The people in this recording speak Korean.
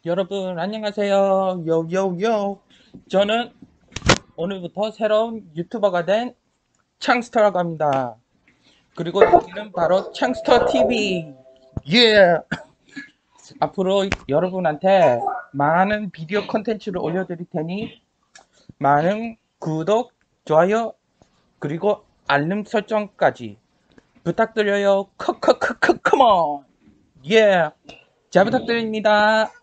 여러분 안녕하세요. 요요요. 저는 오늘부터 새로운 유튜버가 된 창스터라고 합니다. 그리고 여기는 바로 창스터 TV. 예. 앞으로 여러분한테 많은 비디오 콘텐츠를 올려드릴 테니 많은 구독, 좋아요, 그리고 알림 설정까지 부탁드려요. 커커커커 컴온. 예. 잘 부탁드립니다.